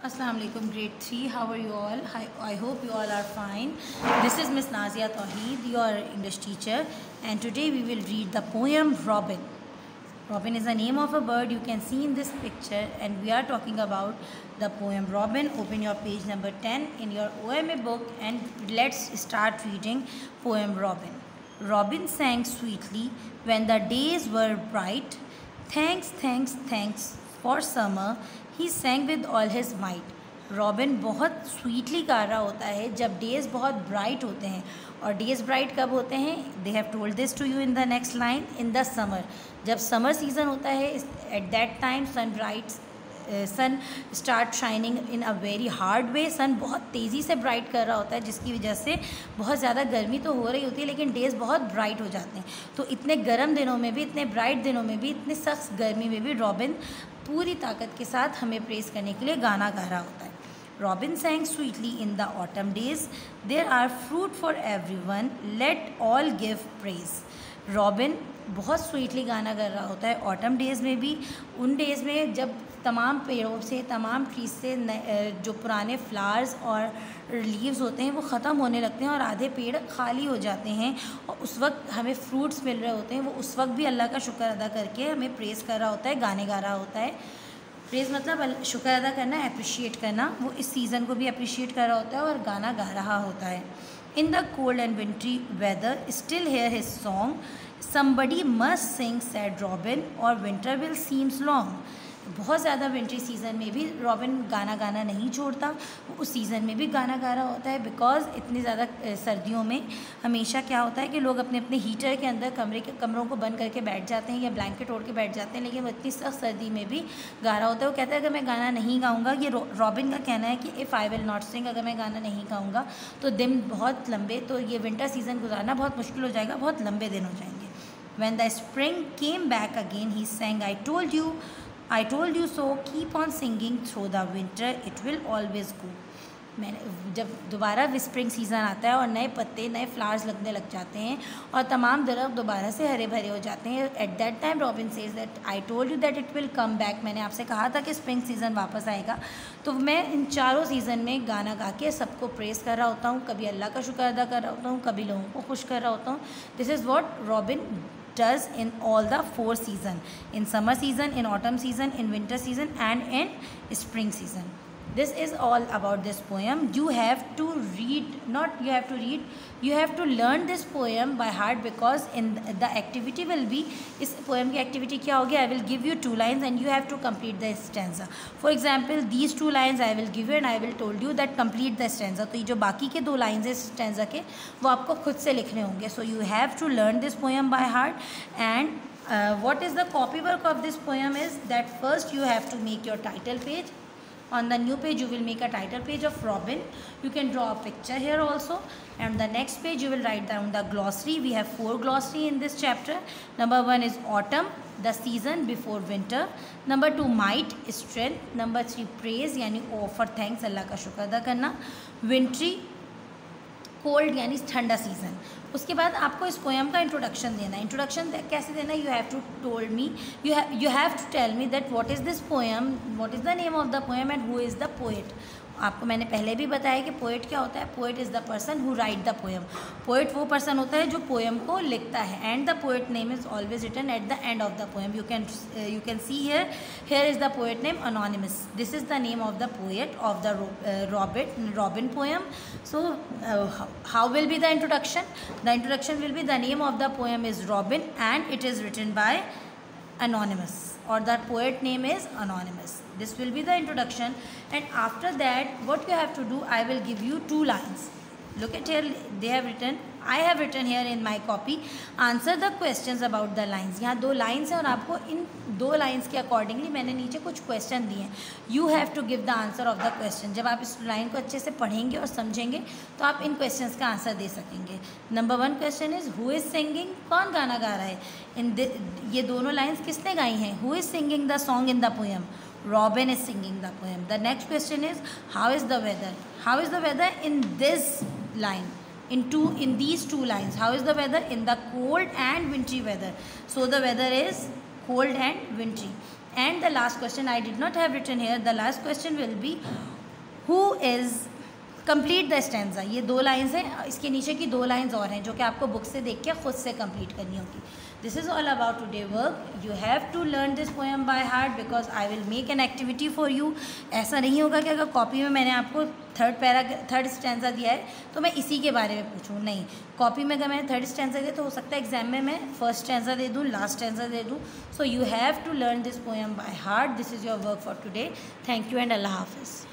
Assalamu alaikum, grade 3. How are you all? I hope you all are fine. This is Miss Nazia Tawheed, your English teacher, and today we will read the poem Robin. Robin is the name of a bird you can see in this picture, and we are talking about the poem Robin. Open your page number 10 in your OMA book and let's start reading poem Robin. Robin sang sweetly when the days were bright. Thanks, thanks, thanks for summer. He sang with all his might. Robin बहुत sweetly गा रहा होता है जब days बहुत bright होते हैं. और डेज़ ब्राइट कब होते हैं? They have told this to you in the next line. In the summer, जब समर सीज़न होता है, at that time sun start shining in a very hard way. Sun बहुत तेज़ी से ब्राइट कर रहा होता है जिसकी वजह से बहुत ज़्यादा गर्मी तो हो रही होती है लेकिन डेज़ बहुत ब्राइट हो जाते हैं. तो इतने गर्म दिनों में भी, इतने ब्राइट दिनों में भी, इतने सख्त गर्मी में भी रॉबिन पूरी ताकत के साथ हमें प्रेज़ करने के लिए गाना गा रहा होता है. Robin sang sweetly in the autumn days. There are fruit for everyone. Let all give praise. Robin बहुत स्वीटली गाना कर रहा होता है ऑटम डेज़ में भी, उन डेज़ में जब तमाम पेड़ों से, तमाम ट्रीज से जो पुराने फ्लावर्स और लीव्स होते हैं वो ख़त्म होने लगते हैं और आधे पेड़ खाली हो जाते हैं और उस वक्त हमें फ्रूट्स मिल रहे होते हैं. वो उस वक्त भी अल्लाह का शुक्र अदा करके हमें प्रेज़ कर रहा होता है, गाने गा रहा होता है. प्रेज़ मतलब शुक्र अदा करना, अप्रिशिएट करना. वो इस सीज़न को भी अप्रिशिएट कर रहा होता है और गाना गा रहा होता है. In the cold and wintry weather still hear his song. Somebody must sing sad Robin और विंटर विल सीम्स लॉन्ग. बहुत ज़्यादा विंट्री सीज़न में भी रॉबिन गाना नहीं छोड़ता. वो उस सीज़न में भी गाना गा रहा होता है बिकॉज़ इतनी ज़्यादा सर्दियों में हमेशा क्या होता है कि लोग अपने अपने हीटर के अंदर कमरों को बंद करके बैठ जाते हैं या ब्लैंकेट ओढ़ के बैठ जाते हैं, लेकिन वो इतनी सख्त सर्दी में भी गा रहा होता है. वो कहता है अगर मैं गाना नहीं गाऊँगा, ये रॉबिन का कहना है कि if I will not sing, अगर मैं गाना नहीं गाऊँगा तो दिन बहुत लंबे, तो ये विंटर सीज़न गुजारना बहुत मुश्किल हो जाएगा, बहुत लंबे दिन हो जाएंगे. When the spring came back again, he sang, I told you so, keep on singing through the winter, it will always go. मैंने जब दोबारा स्प्रिंग सीज़न आता है और नए पत्ते, नए फ्लावर्स लगने लग जाते हैं और तमाम दरख्त दोबारा से हरे भरे हो जाते हैं, at that time Robin says that I told you that it will come back. मैंने आपसे कहा था कि स्प्रिंग सीज़न वापस आएगा. तो मैं इन चारों सीज़न में गाना गा के सबको प्रेज़ कर रहा होता हूँ. कभी अल्लाह का शुक्र अदा कर रहा होता हूँ, कभी लोगों को खुश कर रहा होता हूँ. This is what Robin does in all the 4 season, in summer season, in autumn season, in winter season and in spring season. This is all about this poem. You have to read, not you have to read, you have to learn this poem by heart because in the activity will be, इस poem की activity क्या होगी? I will give you 2 lines and you have to complete the stanza. For example, these 2 lines I will give you and I will told you that complete the stanza. तो ये जो बाकी के 2 lines है stanza के, वो आपको खुद से लिखने होंगे. So you have to learn this poem by heart. And what is the copywork of this poem is that first you have to make your title page. On the new page you will make a title page of Robin. You can draw a picture here also, and the next page you will write down the glossary. We have 4 glossary in this chapter. Number 1 is autumn, the season before winter. Number 2 might, strength. Number 3 praise यानी offer thanks, अल्लाह का शुक्र अदा करना. Wintry, cold यानी ठंडा season. उसके बाद आपको इस पोएम का इंट्रोडक्शन देना है. इंट्रोडक्शन कैसे देना है? You have to told me, you have to tell me that what is this poem, what is the name of the poem and who is the poet. आपको मैंने पहले भी बताया कि पोएट क्या होता है. Poet is the person who write the poem. Poet वो पर्सन होता है जो पोएम को लिखता है. And the poet name is always written at the end of the poem. You can see here is the poet name anonymous. This is the name of the poet of the Robin poem. So how will be the introduction? The introduction will be the name of the poem is Robin and it is written by anonymous, or the poet name is anonymous. This will be the introduction, and after that what you have to do, I will give you 2 lines. Look at here, they have written, I have written here in my copy, answer the questions about the lines. यहाँ 2 lines हैं और आपको इन 2 lines के accordingly मैंने नीचे कुछ question दिए हैं. You have to give the answer of the question. जब आप इस line को अच्छे से पढ़ेंगे और समझेंगे तो आप इन questions का आंसर दे सकेंगे. Number 1 question is who is singing? कौन गाना गा रहा है? ये दोनों lines किसने गाई हैं? Who is singing the song in the poem? Robin is singing the poem. The next question is how is the weather? How is the weather in this line? In these 2 lines, how is the weather in the cold and wintry weather? So the weather is cold and wintry. And the last question I did not have written here. The last question will be who is complete the stanza. ये 2 lines हैं, इसके नीचे की 2 lines और हैं जो कि आपको बुक से देख के खुद से कंप्लीट करनी होगी। This is all about today work. You have to learn this poem by heart because I will make an activity for you. ऐसा नहीं होगा कि अगर कॉपी में मैंने आपको थर्ड स्टैंजा दिया है तो मैं इसी के बारे में पूछूँ, नहीं। कॉपी में अगर मैंने थर्ड स्टैंजा दिया तो हो सकता है एग्जाम में मैं फर्स्ट स्टैंजा दे दूँ, लास्ट स्टैंजा दे दूँ। So you have to learn this poem by heart. This is your work for today. Thank you and Allah हाफिज़।